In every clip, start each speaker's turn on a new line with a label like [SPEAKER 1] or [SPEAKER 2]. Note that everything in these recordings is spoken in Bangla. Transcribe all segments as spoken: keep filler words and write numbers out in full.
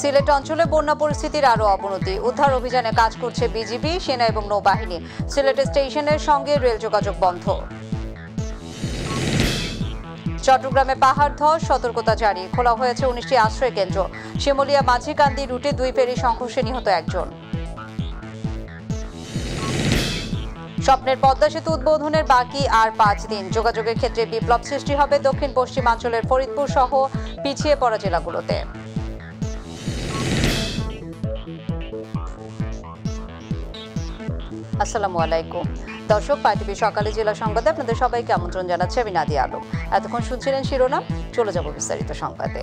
[SPEAKER 1] সিলেট অঞ্চলে বন্যা পরিস্থিতির আরো অবনতি। উদ্ধার অভিযানে কাজ করছে বিজিবি, সেনা এবং নৌবাহিনী। সিলেট স্টেশনের সঙ্গে রেল যোগাযোগ বন্ধ। চট্টগ্রামে পাহাড় ধস, সতর্কতা জারি। খোলা হয়েছে উনিশটি আশ্রয় কেন্দ্র। শিমুলিয়া মাঝিকান্দি রুটে দুই ফেরি সংঘর্ষে নিহত একজন। স্বপ্নের পদ্মা সেতু উদ্বোধনের বাকি আর পাঁচ দিন। যোগাযোগের ক্ষেত্রে বিপ্লব সৃষ্টি হবে দক্ষিণ পশ্চিমাঞ্চলের ফরিদপুর সহ পিছিয়ে পড়া জেলাগুলোতে। আসসালামু আলাইকুম দর্শক, পাই টিভি সকালে জেলা সংবাদে আপনাদের সবাইকে আমন্ত্রণ জানাচ্ছে আমি নাদিয়া আলম। এতক্ষণ শুনছিলেন শিরোনাম, চলে যাব বিস্তারিত সংবাদে।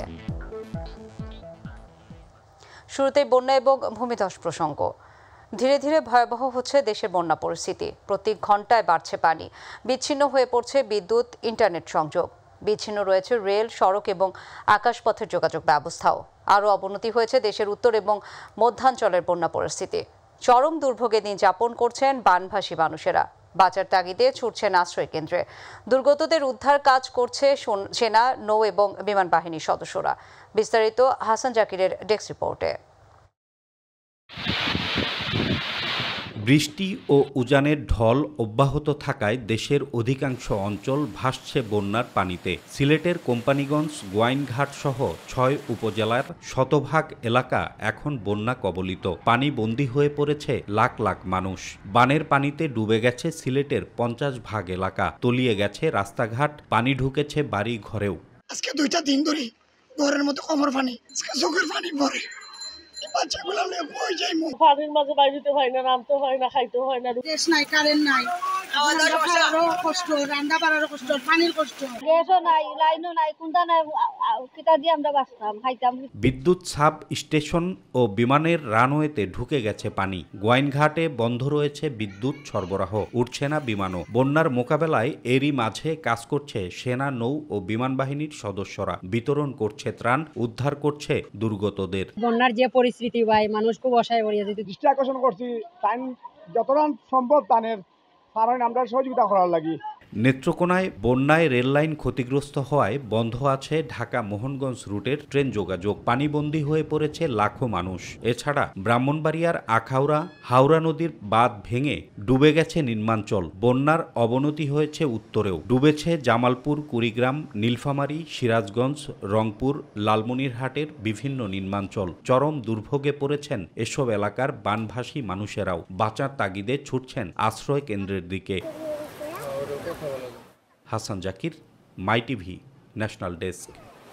[SPEAKER 1] শুরুতেই বন্যা এবং ভূমিধস প্রসঙ্গ। ধীরে ধীরে ভয়াবহ হচ্ছে দেশের বন্যা পরিস্থিতি। প্রতি ঘন্টায় বাড়ছে পানি, বিচ্ছিন্ন হয়ে পড়ছে বিদ্যুৎ, ইন্টারনেট সংযোগ, বিচ্ছিন্ন রয়েছে রেল, সড়ক এবং আকাশপথের যোগাযোগ ব্যবস্থাও। আরও অবনতি হয়েছে দেশের উত্তর এবং মধ্যাঞ্চলের বন্যা পরিস্থিতি। চরম দুর্ভোগে দিন যাপন করছেন বানভাসী মানুষেরা। বাঁচার তাগিদে ছুটছেন আশ্রয় কেন্দ্রে। দুর্গতদের উদ্ধার কাজ করছে সেনা, নৌ এবং বিমান বাহিনীর সদস্যরা। বিস্তারিত হাসান জাকিরের ডেস্ক রিপোর্টে।
[SPEAKER 2] বৃষ্টি ও উজানের ঢল অব্যাহত থাকায় দেশের অধিকাংশ অঞ্চল ভাসছে বন্যার পানিতে। সিলেটের কোম্পানিগঞ্জ, গোয়াইনঘাট সহ ছয় উপজেলার শতভাগ এলাকা এখন বন্যা কবলিত। পানিবন্দী হয়ে পড়েছে লাখ লাখ মানুষ। বানের পানিতে ডুবে গেছে সিলেটের পঞ্চাশ ভাগ এলাকা, তলিয়ে গেছে রাস্তাঘাট, পানি ঢুকেছে বাড়ি ঘরেও।
[SPEAKER 3] আজকে দুইটা দিন ধরে ঘরের মধ্যে কোমর পানি, চোখের পানি পড়ে।
[SPEAKER 4] পানির মাঝে বাইরে হয় না, নামতে হয় না, খাইতে হয় না।
[SPEAKER 5] গ্যাস নাই, কারেন্ট নাই, কষ্ট, রান্না বাড়ারও কষ্ট, পানির কষ্ট।
[SPEAKER 4] গ্যাসও নাই, লাইনও নাই, কোনটা নাই, কিটা দিয়ে আমরা বাঁচতাম, খাইতাম।
[SPEAKER 2] বিদ্যুৎ সাব স্টেশন ও বিমানের রানওয়েতে ঢুকে গেছে পানি। গোয়াইনঘাটে বন্ধ রয়েছে বিদ্যুৎ সরবরাহ, উঠছে না বিমানও। বন্যার মোকাবেলায় এরই মাঝে কাজ করছে সেনা, নৌ ও বিমান বাহিনীর সদস্যরা। বিতরণ করছে ত্রাণ, উদ্ধার করছে দুর্গতদের।
[SPEAKER 6] বন্যার যে পরিস্থিতি ভাই, মানুষ খুব অসহায় পড়ে যেতে।
[SPEAKER 7] দৃষ্টি আকর্ষণ করছি টাইম যতটা সম্ভব দানের কারণ আমরা সহযোগিতা করার লাগি।
[SPEAKER 2] নেত্রকোনায় বন্যায় রেললাইন ক্ষতিগ্রস্ত হওয়ায় বন্ধ আছে ঢাকা মোহনগঞ্জ রুটের ট্রেন যোগাযোগ। পানিবন্দী হয়ে পড়েছে লাখো মানুষ। এছাড়া ব্রাহ্মণবাড়িয়ার আখাউড়া, হাওড়া নদীর বাঁধ ভেঙে ডুবে গেছে নিম্নাঞ্চল। বন্যার অবনতি হয়েছে উত্তরেও। ডুবেছে জামালপুর, কুড়িগ্রাম, নীলফামারী, সিরাজগঞ্জ, রংপুর, লালমনিরহাটের বিভিন্ন নিম্নাঞ্চল। চরম দুর্ভোগে পড়েছেন এসব এলাকার বানভাসী মানুষেরাও। বাঁচার তাগিদে ছুটছেন আশ্রয় কেন্দ্রের দিকে। Hasan Zakir, my TV, national desk.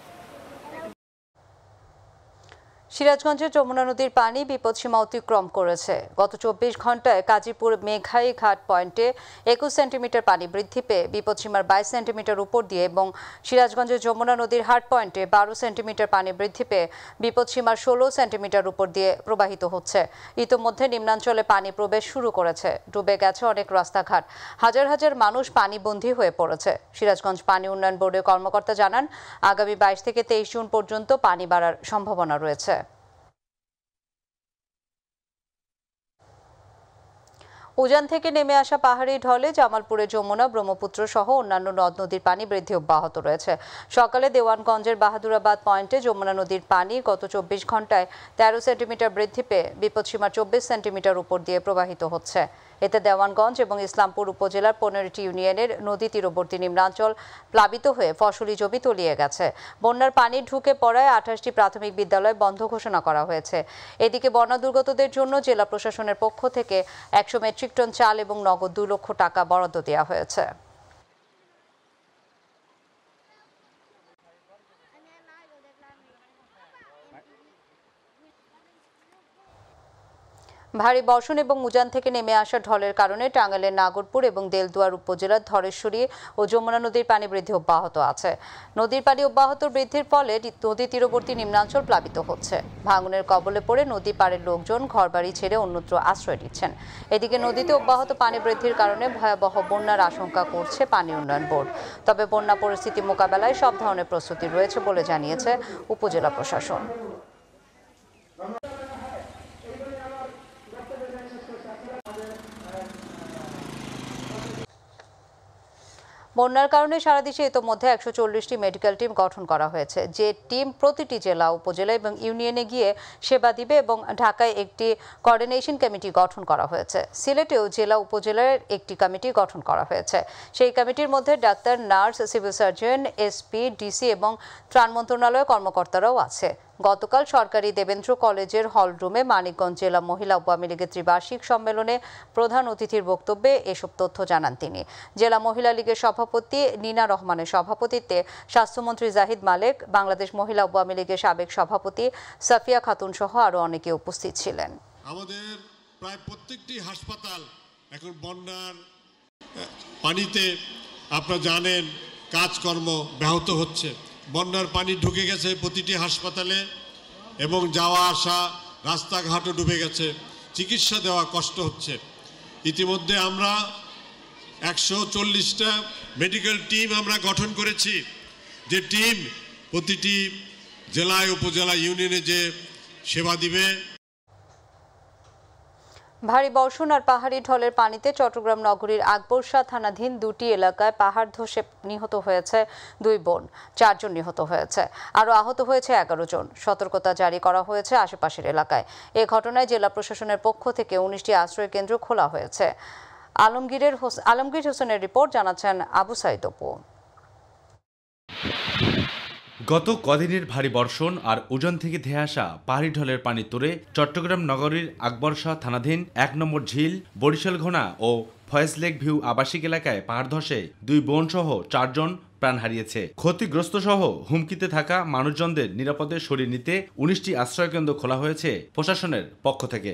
[SPEAKER 1] সিরাজগঞ্জের যমুনা নদীর পানি বিপদসীমা অতিক্রম করেছে। গত চব্বিশ ঘন্টায় কাজীপুর মেঘাই ঘাট পয়েন্টে একুশ সেন্টিমিটার পানি বৃদ্ধি পেয়ে বিপদসীমার বাইশ সেন্টিমিটার উপর দিয়ে এবং সিরাজগঞ্জের যমুনা নদীর হাট পয়েন্টে বারো সেন্টিমিটার পানি বৃদ্ধি পেয়ে বিপদসীমার ষোলো সেন্টিমিটার উপর দিয়ে প্রবাহিত হচ্ছে। ইতোমধ্যে নিম্নাঞ্চলে পানি প্রবেশ শুরু করেছে। ডুবে গেছে অনেক রাস্তাঘাট। হাজার হাজার মানুষ পানিবন্দী হয়ে পড়েছে। সিরাজগঞ্জ পানি উন্নয়ন বোর্ডের কর্মকর্তা জানান, আগামী বাইশ থেকে তেইশ জুন পর্যন্ত পানি বাড়ার সম্ভাবনা রয়েছে। উজান থেকে নেমে আসা পাহাড়ি ঢলে জামালপুরে যমুনা, ব্রহ্মপুত্র সহ অন্যান্য নদ নদীর পানি বৃদ্ধি অব্যাহত রয়েছে। সকালে দেওয়ানগঞ্জের বাহাদুরাবাদ পয়েন্টে যমুনা নদীর পানি গত চব্বিশ ঘন্টায় তেরো সেন্টিমিটার বৃদ্ধি পেয়ে বিপদসীমার চব্বিশ সেন্টিমিটার উপর দিয়ে প্রবাহিত হচ্ছে। এতে দেওয়ানগঞ্জ এবং ইসলামপুর উপজেলার পনেরোটি ইউনিয়নের নদী তীরবর্তী নিম্নাঞ্চল প্লাবিত হয়ে ফসলি জমি তলিয়ে গেছে। বন্যার পানি ঢুকে পড়ায় আঠাশটি প্রাথমিক বিদ্যালয় বন্ধ ঘোষণা করা হয়েছে। এদিকে বন্যা দুর্গতদের জন্য জেলা প্রশাসনের পক্ষ থেকে একশো মেট্রিক টন চাল এবং নগদ দুই লক্ষ টাকা বরাদ্দ দেওয়া হয়েছে। ভারী বর্ষণ এবং উজান থেকে নেমে আসা ঢলের কারণে টাঙ্গাইলের নাগরপুর এবং দেলদুয়ার উপজেলার ধরেশ্বরী ও যমুনা নদীর পানি বৃদ্ধি অব্যাহত আছে। নদীর পানি অব্যাহত বৃদ্ধির ফলে নদী তীরবর্তী নিম্নাঞ্চল প্লাবিত হচ্ছে। ভাঙনের কবলে পড়ে নদী পাড়ের লোকজন ঘরবাড়ি ছেড়ে অন্যত্র আশ্রয় নিচ্ছেন। এদিকে নদীতে অব্যাহত পানি বৃদ্ধির কারণে ভয়াবহ বন্যার আশঙ্কা করছে পানি উন্নয়ন বোর্ড। তবে বন্যা পরিস্থিতি মোকাবেলায় সব ধরনের প্রস্তুতি রয়েছে বলে জানিয়েছে উপজেলা প্রশাসন। বন্যার কারণে সারা দেশে ইতোমধ্যে একশো চল্লিশটি মেডিকেল টিম গঠন করা হয়েছে, যে টিম প্রতিটি জেলা, উপজেলা এবং ইউনিয়নে গিয়ে সেবা দিবে এবং ঢাকায় একটি কোঅর্ডিনেশন কমিটি গঠন করা হয়েছে। সিলেটেও জেলা উপজেলার একটি কমিটি গঠন করা হয়েছে। সেই কমিটির মধ্যে doctor, nurse, civil surgeon, SP, DC এবং ত্রাণ মন্ত্রণালয়ের কর্মকর্তারাও আছে। গতকাল সরকারি দেবেন্দ্র কলেজের হলরুমে মানিকগঞ্জ জেলা মহিলা আওয়ামী লীগের ত্রিবার্ষিক সম্মেলনে প্রধান অতিথির বক্তব্যে এসব তথ্য জানান তিনি। জেলা মহিলা লীগের সভাপতি নীনা রহমানের সভাপতিত্বে স্বাস্থ্যমন্ত্রী জাহিদ মালেক, বাংলাদেশ মহিলা আওয়ামী লীগের সাবেক সভাপতি সাফিয়া খাতুন সহ আরও অনেকে উপস্থিত ছিলেন।
[SPEAKER 8] আমাদের প্রায় প্রত্যেকটি হাসপাতাল এখন বন্যার পানিতে আপনারা জানেন কাজকর্ম ব্যাহত হচ্ছে। বন্যার পানি ঢুকে গেছে প্রতিটি হাসপাতালে এবং যাওয়া আসা রাস্তাঘাটও ডুবে গেছে, চিকিৎসা দেওয়া কষ্ট হচ্ছে। ইতিমধ্যে আমরা একশো চল্লিশটা মেডিকেল টিম আমরা গঠন করেছি, যে টিম প্রতিটি জেলায়, উপজেলা, ইউনিয়নে যে সেবা দিবে।
[SPEAKER 1] ভারী বর্ষণ আর পাহাড়ি ঢলের পানিতে চট্টগ্রাম নগরীর আকবরশা থানাধীন দুটি এলাকায় পাহাড় ধসে নিহত হয়েছে দুই বোন, চারজন নিহত হয়েছে, আরও আহত হয়েছে এগারো জন। সতর্কতা জারি করা হয়েছে আশেপাশের এলাকায়। এ ঘটনায় জেলা প্রশাসনের পক্ষ থেকে উনিশটি আশ্রয় কেন্দ্র খোলা হয়েছে। আলমগীরের আলমগীর হোসেনের রিপোর্ট, জানাচ্ছেন আবু সাইদ অপু।
[SPEAKER 2] গত কদিনের ভারী বর্ষণ আর উজান থেকে ধেয়ে আসা পাহাড়ি ঢলের পানি তোড়ে চট্টগ্রাম নগরীর আকবরশাহ থানাধীন এক নম্বর ঝিল, বরিশাল ঘোনা ও ফয়েজ লেক ভিউ আবাসিক এলাকায় পাহাড় ধসে দুই বোন সহ চারজন প্রাণ হারিয়েছে। ক্ষতিগ্রস্ত সহ হুমকিতে থাকা মানুষজনদের নিরাপদে সরিয়ে নিতে উনিশটি আশ্রয়কেন্দ্র খোলা হয়েছে প্রশাসনের পক্ষ থেকে।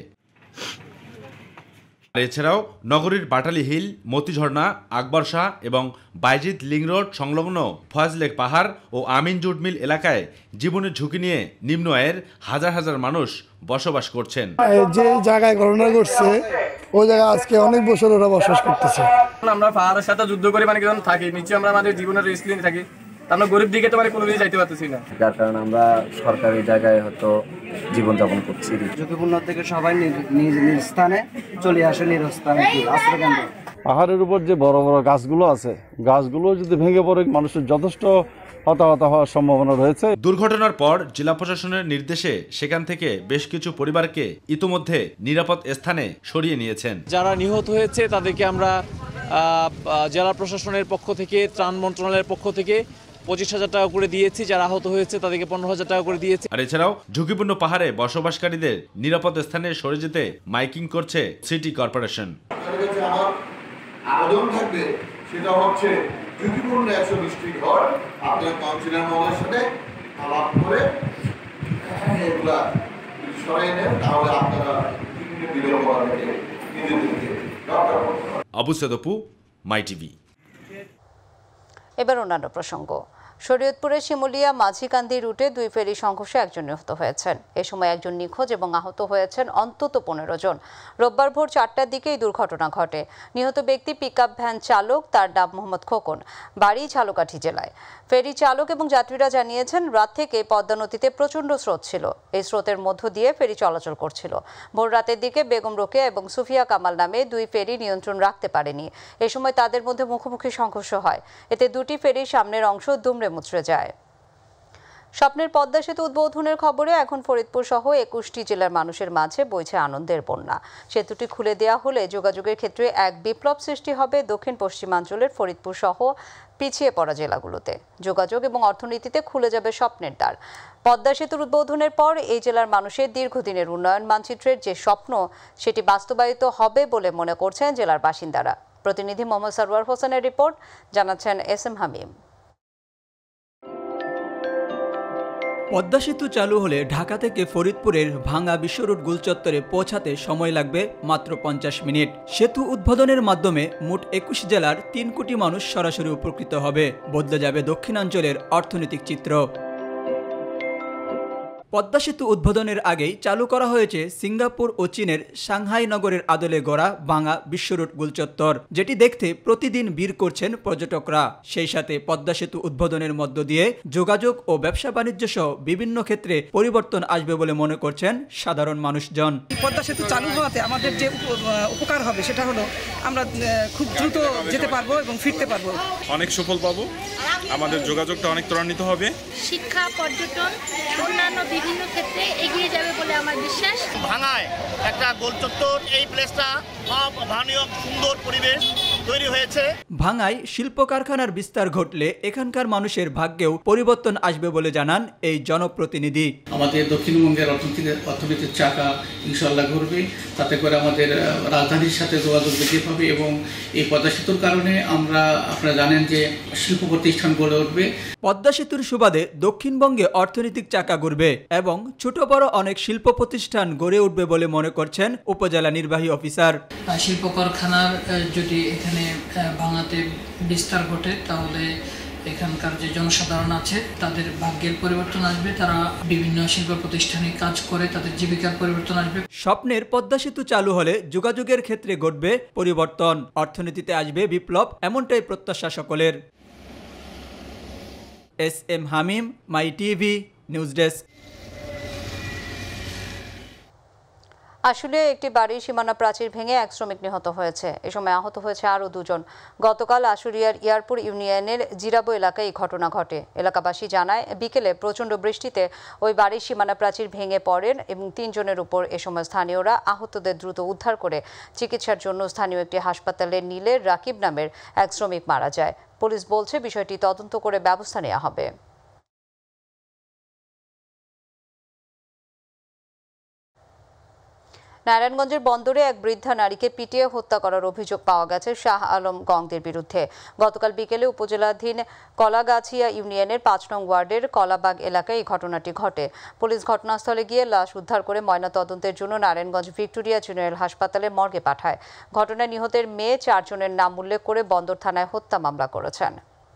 [SPEAKER 2] এছাড়াও নগরীর বাটালি হিল, মতিঝর্ণা, আকবরশাহ এবং বাইজিদ লিং রোড সংলগ্ন ফয়েজলেক পাহাড় ও আমিন জুট মিল এলাকায় জীবনের ঝুঁকি নিয়ে নিম্ন আয়ের হাজার হাজার মানুষ বসবাস করছেন।
[SPEAKER 9] যে জায়গায় ঘটনা ঘটছে ওই জায়গায় আজকে অনেক বছর ওরা বসবাস করতেছে।
[SPEAKER 10] আমরা পাহাড়ের সাথে যুদ্ধ করে মানে কেমন থাকি, নিচে আমরা আমাদের জীবনের রিস্ক নিয়ে থাকি, আমরা গরিব দিকে তো মানে কোনো দিকে যাইতে পারতেছি না,
[SPEAKER 11] যার কারণে আমরা সরকারি জায়গায় হয়তো জীবনযাপন করছি।
[SPEAKER 12] ঝুঁকিপূর্ণ থেকে সবাই নিজ নিজ স্থানে চলে আসে, নিরস্থানে আশ্রয়কেন্দ্র।
[SPEAKER 13] পাহাড়ের উপর যে বড় বড় গাছগুলো আছে, গাছগুলো যদি ভেঙে পড়ে মানুষের যথেষ্ট হতাহত হওয়ার সম্ভাবনা রয়েছে।
[SPEAKER 2] দুর্ঘটনার পর জেলা প্রশাসনের নির্দেশে সেখান থেকে বেশ কিছু পরিবারকে ইতোমধ্যে নিরাপদ স্থানে সরিয়ে নিয়েছেন।
[SPEAKER 14] যারা নিহত হয়েছে তাদেরকে আমরা জেলা প্রশাসনের পক্ষ থেকে, ত্রাণ মন্ত্রণালয়ের পক্ষ থেকে পঁচিশ হাজার টাকা করে দিয়েছি, যারা আহত হয়েছে তাদেরকে পনেরো হাজার টাকা করে দিয়েছি।
[SPEAKER 2] আর এছাড়াও ঝুঁকিপূর্ণ পাহাড়ে বসবাসকারীদের নিরাপদ স্থানে সরে যেতে মাইকিং করছে সিটি কর্পোরেশন।
[SPEAKER 15] আবেদন থাকবে সেটা হচ্ছে ঝুঁকিপূর্ণ একশো বিশটি ঘর আপনার কাউন্সিলর মহলের সাথে আলাপ করে এগুলা সরাই নেন, তাহলে আপনারা বিলম্ব থেকে নিজেদেরকে রক্ষা করতে পারবেন।
[SPEAKER 2] Abu Sayeed Opu, my TV.
[SPEAKER 1] এবার অন্যান্য প্রসঙ্গ। শরীয়তপুরের শিমুলিয়া মাঝিকান্দি রুটে দুই ফেরি সংঘর্ষে একজন নিহত হয়েছেন। এ সময় একজন নিখোঁজ এবং আহত হয়েছেন অন্তত পনেরো জন। রোববার ভোর চারটার দিকে এই দুর্ঘটনা ঘটে। নিহত ব্যক্তি পিকআপ ভ্যান চালক, তার নাম মোহাম্মদ খোকন, বাড়ি ঝালকাঠি জেলায়। ফেরি চালক এবং যাত্রীরা জানিয়েছেন রাত থেকে পদ্মা নদীতে প্রচণ্ড স্রোত ছিল। এই স্রোতের মধ্য দিয়ে ফেরি চলাচল করছিল। ভোর রাতের দিকে বেগম রোকেয়া এবং সুফিয়া কামাল নামে দুই ফেরি নিয়ন্ত্রণ রাখতে পারেনি। এ সময় তাদের মধ্যে মুখোমুখি সংঘর্ষ হয়। এতে দুটি ফেরির সামনের অংশ দুমড়ে মুচড়ে যায়। স্বপ্নের পদ্মা সেতু উদ্বোধনের খবরে এখন ফরিদপুর সহ একুশটি জেলার মানুষের মাঝে বইছে আনন্দের বন্যা। সেতুটি খুলে দেওয়া হলে যোগাযোগের ক্ষেত্রে এক বিপ্লব সৃষ্টি হবে দক্ষিণ পশ্চিমাঞ্চলের ফরিদপুর সহ পিছিয়ে পড়া জেলাগুলোতে। যোগাযোগ এবং অর্থনীতিতে খুলে যাবে স্বপ্নের দ্বার। পদ্মা সেতুর উদ্বোধনের পর এই জেলার মানুষের দীর্ঘদিনের উন্নয়ন মানচিত্রের যে স্বপ্ন, সেটি বাস্তবায়িত হবে বলে মনে করছেন জেলার বাসিন্দারা। প্রতিনিধি মোহাম্মদ সরওয়ার হোসেনের রিপোর্ট, জানাচ্ছেন এস এম হামিম।
[SPEAKER 16] পদ্মা সেতু চালু হলে ঢাকা থেকে ফরিদপুরের ভাঙা বিশ্ব রোড গুলচত্বরে পৌঁছাতে সময় লাগবে মাত্র পঞ্চাশ মিনিট। সেতু উদ্বোধনের মাধ্যমে মোট একুশ জেলার তিন কোটি মানুষ সরাসরি উপকৃত হবে। বদলে যাবে দক্ষিণাঞ্চলের অর্থনৈতিক চিত্র। পদ্মা সেতু উদ্বোধনের আগেই চালু করা হয়েছে সিঙ্গাপুর ও চীনের সাংহাই নগরের আদলে গড়া ভাঙা বিশ্বরোড গুলচত্বর, যেটি দেখতে প্রতিদিন ভিড় করছেন পর্যটকরা। সেই সাথে পদ্মা সেতু উদ্বোধনের মধ্য দিয়ে যোগাযোগ ও ব্যবসা বাণিজ্য সহ বিভিন্ন ক্ষেত্রে পরিবর্তন আসবে বলে মনে করছেন সাধারণ মানুষজন।
[SPEAKER 5] পদ্মা সেতু চালু হওয়াতে আমাদের যে উপকার হবে সেটা হলো আমরা খুব দ্রুত যেতে পারবো এবং ফিরতে পারবো।
[SPEAKER 17] অনেক সুফল পাবো, আমাদের যোগাযোগটা অনেক ত্বরান্বিত হবে।
[SPEAKER 18] শিক্ষা, পর্যটন, অন্যান্য বিভিন্ন ক্ষেত্রে এগিয়ে যাবে বলে আমার বিশ্বাস।
[SPEAKER 19] ভাঙায় একটা গোলচত্বর, এই প্লেসটা ভাঙনীয় সুন্দর পরিবেশ তৈরি হয়েছে।
[SPEAKER 16] ভাঙায় শিল্প কারখানার বিস্তার ঘটলে এখানকার মানুষের ভাগ্যেও পরিবর্তন আসবে বলে জানান এই জনপ্রতিনিধি।
[SPEAKER 20] আমাদের দক্ষিণবঙ্গের অর্থনীতির অর্থনীতির চাকা ইনশাল্লাহ ঘুরবে, তাতে করে আমাদের রাজধানীর সাথে যোগাযোগ বৃদ্ধি পাবে এবং এই পদ্মা সেতুর কারণে আমরা আপনারা জানেন যে শিল্প প্রতিষ্ঠান গড়ে উঠবে।
[SPEAKER 16] পদ্মা সেতুর সুবাদে দক্ষিণবঙ্গে অর্থনৈতিক চাকা ঘুরবে এবং ছোট বড় অনেক শিল্প প্রতিষ্ঠান গড়ে উঠবে বলে মনে করছেন উপজেলা নির্বাহী অফিসার।
[SPEAKER 21] শিল্প কারখানার যদি এখানে ভাঙাতে বিস্তার ঘটে তাহলে এখানকার যে জনসাধারণ আছে তাদের ভাগ্যের পরিবর্তন আসবে, তারা বিভিন্ন শিল্প প্রতিষ্ঠানে কাজ করে তাদের জীবিকার পরিবর্তন আসবে।
[SPEAKER 16] স্বপ্নের পদ্মা সেতু চালু হলে যোগাযোগের ক্ষেত্রে ঘটবে পরিবর্তন, অর্থনীতিতে আসবে বিপ্লব, এমনটাই প্রত্যাশা সকলের। S M Hamim, my TV news desk.
[SPEAKER 1] আসলে একটি বাড়ির সীমানা প্রাচীর ভেঙে এক শ্রমিক নিহত হয়েছে। এ সময় আহত হয়েছে আরও দুজন। গতকাল আশুলিয়ার ইয়ারপুর ইউনিয়নের জিরাবো এলাকায় এই ঘটনা ঘটে। এলাকাবাসী জানায়, বিকেলে প্রচণ্ড বৃষ্টিতে ওই বাড়ির সীমানা প্রাচীর ভেঙে পড়েন এবং তিনজনের উপর এ সময় স্থানীয়রা আহতদের দ্রুত উদ্ধার করে চিকিৎসার জন্য স্থানীয় একটি হাসপাতালে নিলে রাকিব নামের এক শ্রমিক মারা যায়। পুলিশ বলছে বিষয়টি তদন্ত করে ব্যবস্থা নেওয়া হবে। নারায়ণগঞ্জের বন্দরে এক বৃদ্ধা নারীকে পিটিয়ে হত্যা করার অভিযোগ পাওয়া গেছে শাহ আলম গংদের বিরুদ্ধে। গতকাল বিকেলে উপজেলাধীন কলাগাছিয়া ইউনিয়নের পাঁচ নং ওয়ার্ডের কলাবাগ এলাকায় এই ঘটনাটি ঘটে। পুলিশ ঘটনাস্থলে গিয়ে লাশ উদ্ধার করে ময়নাতদন্তের জন্য নারায়ণগঞ্জ ভিক্টোরিয়া জেনারেল হাসপাতালে মর্গে পাঠায়। ঘটনায় নিহতের মেয়ে চারজনের নাম উল্লেখ করে বন্দর থানায় হত্যা মামলা করেছেন।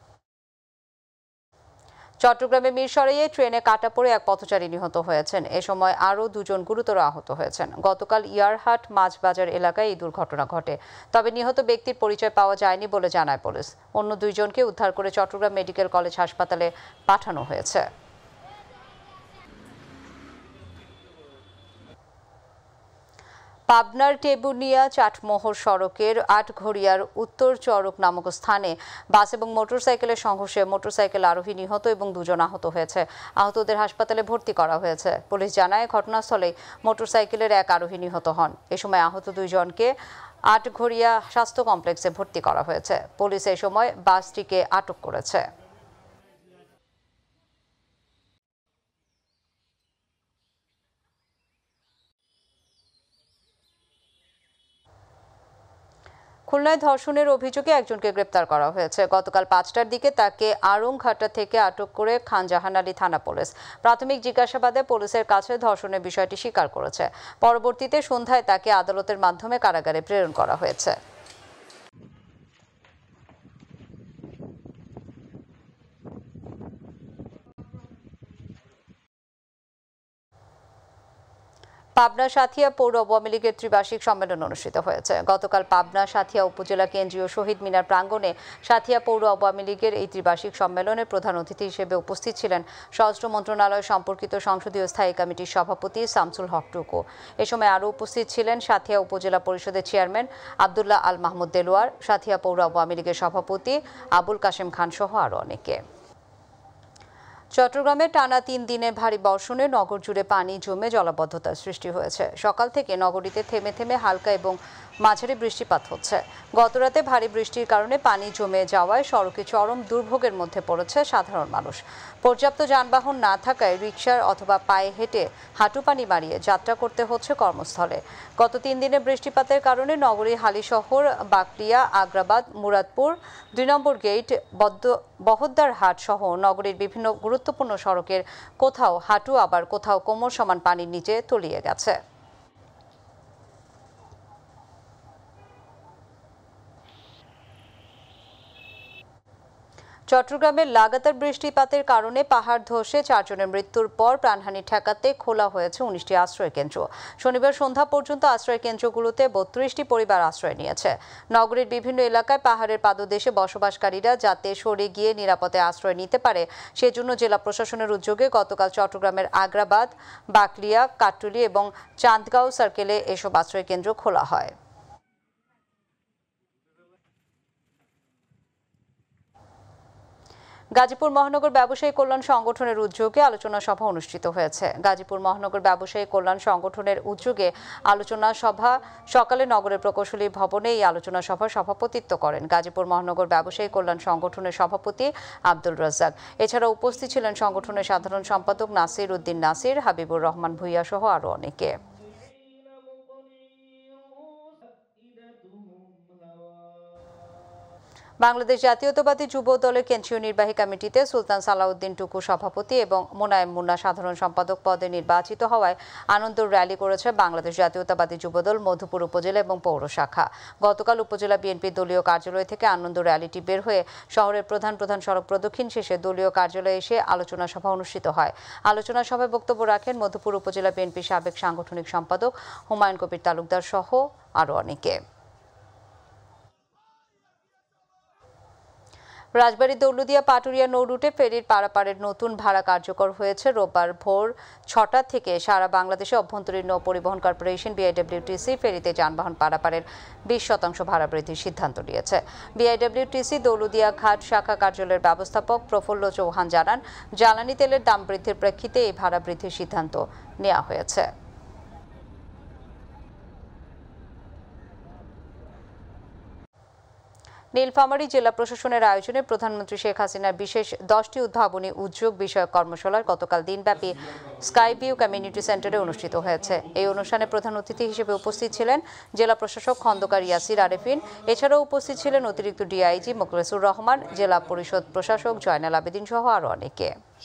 [SPEAKER 1] চট্টগ্রামে মিরসরাইয়ে ট্রেনে কাটা পড়ে এক পথচারী নিহত হয়েছেন। এ সময় আরও দুজন গুরুতর আহত হয়েছেন। গতকাল ইয়ারহাট মাছবাজার এলাকায় এই দুর্ঘটনা ঘটে, তবে নিহত ব্যক্তির পরিচয় পাওয়া যায়নি বলে জানায় পুলিশ। অন্য দুইজনকে উদ্ধার করে চট্টগ্রাম মেডিকেল কলেজ হাসপাতালে পাঠানো হয়েছে। পাবনার টেবুনিয়া চাটমোহর সড়কের আটঘরিয়ার উত্তর চরক নামক স্থানে বাস এবং মোটরসাইকেলের সংঘর্ষে মোটরসাইকেল আরোহী নিহত এবং দুজন আহত হয়েছে। আহতদের হাসপাতালে ভর্তি করা হয়েছে। পুলিশ জানায়, ঘটনাস্থলে মোটরসাইকেলের এক আরোহী নিহত হন। এ সময় আহত দুইজনকে আটঘরিয়া স্বাস্থ্য কমপ্লেক্সে ভর্তি করা হয়েছে। পুলিশ এ সময় বাসটিকে আটক করেছে। খুলনায় ধর্ষণের অভিযোগে একজনকে গ্রেপ্তার করা হয়েছে। গতকাল পাঁচটার দিকে তাকে আড়ংঘাটা থেকে আটক করে খানজাহান আলী থানা পুলিশ। প্রাথমিক জিজ্ঞাসাবাদে পুলিশের কাছে ধর্ষণের বিষয়টি স্বীকার করেছে। পরবর্তীতে সন্ধ্যায় তাকে আদালতের মাধ্যমে কারাগারে প্রেরণ করা হয়েছে। পাবনা সাথিয়া পৌর আওয়ামী লীগের ত্রিবার্ষিক সম্মেলন অনুষ্ঠিত হয়েছে। গতকাল পাবনা সাথিয়া উপজেলা কেন্দ্রীয় শহীদ মিনার প্রাঙ্গণে সাথিয়া পৌর আওয়ামী লীগের এই ত্রিবার্ষিক সম্মেলনে প্রধান অতিথি হিসেবে উপস্থিত ছিলেন স্বরাষ্ট্র মন্ত্রণালয় সম্পর্কিত সংসদীয় স্থায়ী কমিটির সভাপতি শামসুল হক টুকু। এ সময় আরও উপস্থিত ছিলেন সাথিয়া উপজেলা পরিষদের চেয়ারম্যান আবদুল্লাহ আল মাহমুদ দেলোয়ার, সাথিয়া পৌর আওয়ামী লীগের সভাপতি আবুল কাশেম খান সহ আরও অনেকে। চট্টগ্রামে টানা তিন দিনে ভারী বর্ষণে নগর জুড়ে পানি জমে জলাবদ্ধতার সৃষ্টি হয়েছে। সকাল থেকে নগরীতে থেমে থেমে হালকা এবং মাঝারি বৃষ্টিপাত হচ্ছে। গতরাতে ভারী বৃষ্টির কারণে পানি জমে যাওয়ায় সড়কে চরম দুর্ভোগের মধ্যে পড়েছে সাধারণ মানুষ। পর্যাপ্ত যানবাহন না থাকায় রিকশার অথবা পায়ে হেঁটে হাঁটু পানি মারিয়ে যাত্রা করতে হচ্ছে কর্মস্থলে। গত তিন দিনে বৃষ্টিপাতের কারণে নগরীর হালিশহর, বাকলিয়া, আগ্রাবাদ, মুরাদপুর, দুই নম্বর গেট, বহদ্দার হাট সহ নগরীর বিভিন্ন গুরুত্বপূর্ণ সড়কের কোথাও হাঁটু আবার কোথাও কোমর সমান পানির নিচে তলিয়ে গেছে। চট্টগ্রামে লাগাতার বৃষ্টিপাতের কারণে পাহাড় ধসে চারজনের মৃত্যুর পর প্রাণহানি ঠেকাতে খোলা হয়েছে উনিশটি আশ্রয় কেন্দ্র। শনিবার সন্ধ্যা পর্যন্ত আশ্রয় কেন্দ্রগুলোতে বত্রিশটি পরিবার আশ্রয় নিয়েছে। নগরীর বিভিন্ন এলাকায় পাহাড়ের পাদদেশে বসবাসকারীরা যাতে সরে গিয়ে নিরাপদে আশ্রয় নিতে পারে সেজন্য জেলা প্রশাসনের উদ্যোগে গতকাল চট্টগ্রামের আগ্রাবাদ, বাকলিয়া, কাটুলি এবং চাঁদগাঁও সার্কেলে এসব আশ্রয় কেন্দ্র খোলা হয়। গাজীপুর মহানগর ব্যবসায়ী কল্যাণ সংগঠনের উদ্যোগে আলোচনা সভা অনুষ্ঠিত হয়েছে। গাজীপুর মহানগর ব্যবসায়ী কল্যাণ সংগঠনের উদ্যোগে আলোচনা সভা সকালে নগরের প্রকৌশলী ভবনে এই আলোচনা সভার সভাপতিত্ব করেন গাজীপুর মহানগর ব্যবসায়ী কল্যাণ সংগঠনের সভাপতি আব্দুল রাজ্জাক। এছাড়া উপস্থিত ছিলেন সংগঠনের সাধারণ সম্পাদক নাসির উদ্দিন নাসির, হাবিবুর রহমান ভূঁইয়া সহ আরও অনেকে। বাংলাদেশ জাতীয়তাবাদী যুব দলের কেন্দ্রীয় নির্বাহী কমিটিতে সুলতান সালাউদ্দিন টুকু সভাপতি এবং মোনায়েম মুন্না সাধারণ সম্পাদক পদে নির্বাচিত হওয়ায় আনন্দ র্যালি করেছে বাংলাদেশ জাতীয়তাবাদী যুবদল মধুপুর উপজেলা এবং পৌর শাখা। গতকাল উপজেলা বিএনপি দলীয় কার্যালয় থেকে আনন্দ র্যালিটি বের হয়ে শহরের প্রধান প্রধান সড়ক প্রদক্ষিণ শেষে দলীয় কার্যালয়ে এসে আলোচনা সভা অনুষ্ঠিত হয়। আলোচনা সভায় বক্তব্য রাখেন মধুপুর উপজেলা বিএনপির সাবেক সাংগঠনিক সম্পাদক হুমায়ুন কবির তালুকদার সহ আরও অনেকে। রাজবাড়ী দৌলতদিয়া পাটুরিয়া নৌ রুটে ফেরির পারাপারের নতুন ভাড়া কার্যকর হয়েছে রোববার ভোর ছটা থেকে। সারা বাংলাদেশে অভ্যন্তরীণ নৌ পরিবহন কর্পোরেশন বিআইডব্লিউটিসি ফেরিতে যানবাহন পারাপারের বিশ শতাংশ ভাড়া বৃদ্ধির সিদ্ধান্ত নিয়েছে। বিআইডব্লিউটিসি দৌলতদিয়া ঘাট শাখা কার্যালয়ের ব্যবস্থাপক প্রফুল্ল চৌহান জানান, জ্বালানি তেলের দাম বৃদ্ধির প্রেক্ষিতে এই ভাড়া বৃদ্ধির সিদ্ধান্ত নেওয়া হয়েছে। নীলফামারী জেলা প্রশাসনের আয়োজনে প্রধানমন্ত্রী শেখ হাসিনার বিশেষ দশটি উদ্ভাবনী উদ্যোগ বিষয়ক কর্মশালার গতকাল দিনব্যাপী স্কাই ভিউ কমিউনিটি সেন্টারে অনুষ্ঠিত হয়েছে। এই অনুষ্ঠানে প্রধান অতিথি হিসেবে উপস্থিত ছিলেন জেলা প্রশাসক খন্দকার ইয়াসির আরেফিন। এছাড়াও উপস্থিত ছিলেন অতিরিক্ত ডিআইজি মোখলেসুর রহমান, জেলা পরিষদ প্রশাসক জয়নাল আবেদিন সহ আরও অনেকে।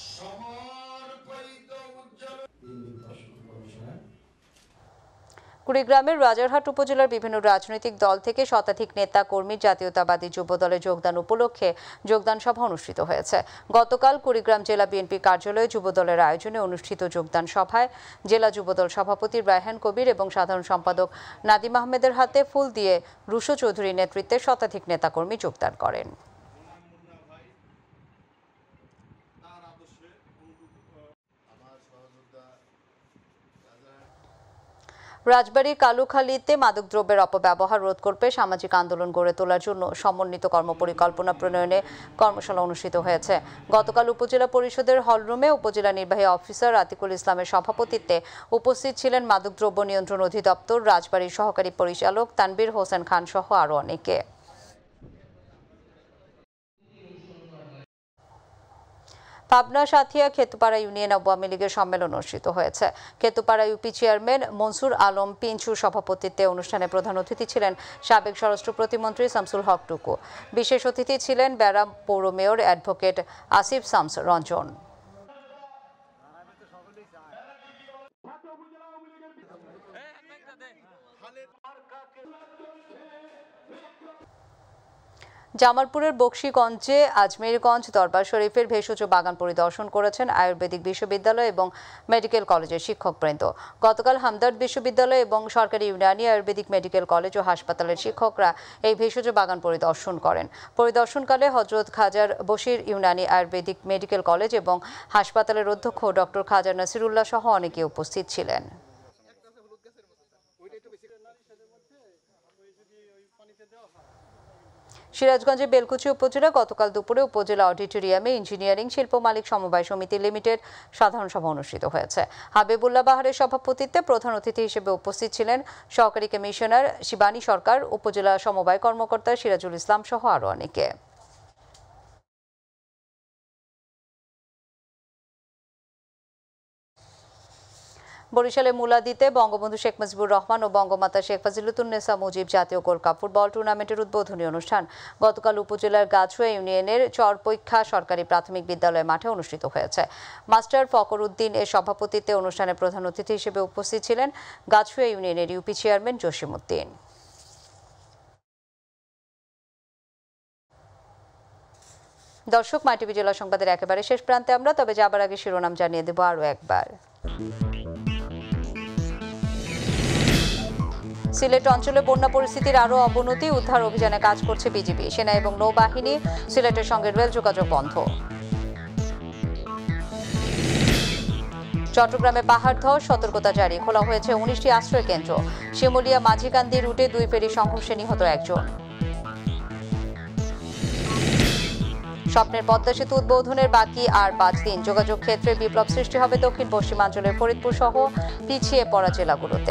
[SPEAKER 1] কুড়িগ্রামের রাজারহাট উপজেলার বিভিন্ন রাজনৈতিক দল থেকে শতাধিক নেতা কর্মী জাতীয়তাবাদী যুব দলে যোগদান উপলক্ষে যোগদান সভা অনুষ্ঠিত হয়েছে। গতকাল কুড়িগ্রাম জেলা বিএনপি কার্যালয়ে যুব দলের আয়োজনে অনুষ্ঠিত যোগদান সভায় জেলা যুবদল সভাপতি রায়হান কবির এবং সাধারণ সম্পাদক নাদিম আহমেদের হাতে ফুল দিয়ে রুশো চৌধুরীর নেতৃত্বে শতাধিক নেতাকর্মী যোগদান করেন। রাজবাড়ীর কালুখালীতে মাদকদ্রব্যের অপব্যবহার রোধ করতে সামাজিক আন্দোলন গড়ে তোলার জন্য সমন্বিত কর্মপরিকল্পনা প্রণয়নে কর্মশালা অনুষ্ঠিত হয়েছে। গতকাল উপজেলা পরিষদের হলরুমে উপজেলা নির্বাহী অফিসার আতিকুল ইসলামের সভাপতিত্বে উপস্থিত ছিলেন মাদকদ্রব্য নিয়ন্ত্রণ অধিদপ্তর রাজবাড়ীর সহকারী পরিচালক তানবীর হোসেন খান সহ আরও অনেকে। পাবনা সাথিয়া খেতুপাড়া ইউনিয়ন আওয়ামী লীগের সম্মেলন অনুষ্ঠিত হয়েছে। খেতুপাড়া ইউপি চেয়ারম্যান মনসুর আলম পিঞ্চুর সভাপতিত্বে অনুষ্ঠানে প্রধান অতিথি ছিলেন সাবেক স্বরাষ্ট্র প্রতিমন্ত্রী শামসুল হক টুকু। বিশেষ অতিথি ছিলেন ব্যারাম পৌর মেয়র অ্যাডভোকেট আসিফ শামস রঞ্জন। জামালপুরের বকশীগঞ্জে আজমেরগঞ্জ দরবার শরীফের ভেষজ বাগান পরিদর্শন করেছেন আয়ুর্বেদিক বিশ্ববিদ্যালয় এবং মেডিকেল কলেজের শিক্ষকবৃন্দ। গতকাল হামদর্দ বিশ্ববিদ্যালয় এবং সরকারি ইউনানি আয়ুর্বেদিক মেডিকেল কলেজ ও হাসপাতালের শিক্ষকরা এই ভেষজ বাগান পরিদর্শন করেন। পরিদর্শনকালে হযরত খাজার বশির ইউনানি আয়ুর্বেদিক মেডিকেল কলেজ এবং হাসপাতালের অধ্যক্ষ ডক্টর খাজা নাসিরুল্লাহ সহ অনেকে উপস্থিত ছিলেন। সিরাজগঞ্জের বেলকুচি উপজেলা গতকাল দুপুরে উপজেলা অডিটোরিয়ামে ইঞ্জিনিয়ারিং শিল্প মালিক সমবায় সমিতি লিমিটেড সাধারণ সভা অনুষ্ঠিত হয়েছে। হাবিবুল্লাহ বাহারের সভাপতিত্বে প্রধান অতিথি হিসেবে উপস্থিত ছিলেন সহকারী কমিশনার শিবানী সরকার, উপজেলা সমবায় কর্মকর্তা সিরাজুল ইসলাম সহ আরও অনেকে। বরিশালে মুলাদিতে বঙ্গবন্ধু শেখ মুজিবুর রহমান ও বঙ্গমাতা শেখ ফাজিলতুন্নেসা মুজিব জাতীয় গোল্ড কাপ ফুটবল টুর্নামেন্টের উদ্বোধনী অনুষ্ঠান গতকাল উপজেলার গাছুয়া ইউনিয়নের চরপৈক্ষা সরকারি প্রাথমিক বিদ্যালয় মাঠে অনুষ্ঠিত হয়েছে। মাস্টার ফকর উদ্দিন এর সভাপতিত্বে অনুষ্ঠানে প্রধান অতিথি হিসেবে উপস্থিত ছিলেন গাছুয়া ইউনিয়নের ইউপি চেয়ারম্যান জসিম উদ্দিন। দর্শক, মাই টিভি জেলা সংবাদের একেবারে শেষ প্রান্তে আমরা, তবে যাবার আগে শিরোনাম জানিয়ে দেব আরও একবার। সিলেট অঞ্চলে বন্যা পরিস্থিতির আরও অবনতি, উদ্ধার অভিযানে কাজ করছে বিজিবি, সেনা এবং নৌবাহিনী। সিলেটের সঙ্গে রেল যোগাযোগ বন্ধ। চট্টগ্রামে পাহাড় ধস, সতর্কতা জারি, খোলা হয়েছে উনিশটি আশ্রয় কেন্দ্র। শিমুলিয়া মাঝিকান্দি রুটে দুই ফেরি সংঘর্ষে নিহত একজন। স্বপ্নের পদ্মা সেতু উদ্বোধনের বাকি আর পাঁচ দিন, যোগাযোগ ক্ষেত্রে বিপ্লব সৃষ্টি হবে দক্ষিণ পশ্চিমাঞ্চলের ফরিদপুর সহ পিছিয়ে পড়া জেলাগুলোতে।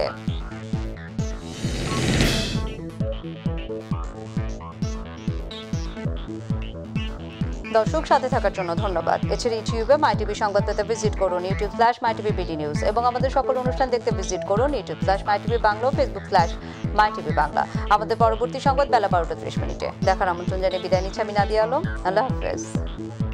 [SPEAKER 1] দর্শক, সাথে থাকার জন্য ধন্যবাদ। এছাড়া ইউটিউবে মাই টিভি সংবাদ পেতে ভিজিট করুন YouTube slash my TV BD news, এবং আমাদের সকল অনুষ্ঠান দেখতে ভিজিট করুন YouTube slash my TV Bangla, Facebook slash my TV Bangla. আমাদের পরবর্তী সংবাদ বেলা বারোটা ত্রিশ মিনিটে দেখার আমন্ত্রণ জানিয়ে বিদায় নিচ্ছি আমি নাদিয়া আলম। আল্লাহ হাফেজ।